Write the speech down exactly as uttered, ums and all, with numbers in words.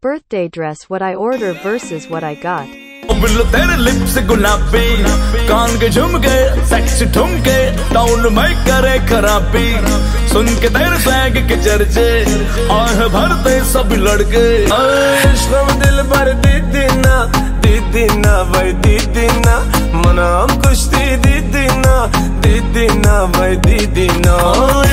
birthday dress what I order versus what I got. बिल्लो तेरे lips गुलाबी, कान के झुमके, सेक्सी ठुमके, टाउन में करे खराबी। सुन के तेरे स्वैग के चर्चे, आह भरते सब लड़के। इश्क़ में दिल भर दीदी ना, दीदी ना भाई दीदी ना, मना हम कुश्ती दीदी ना, दीदी ना भाई दीदी ना।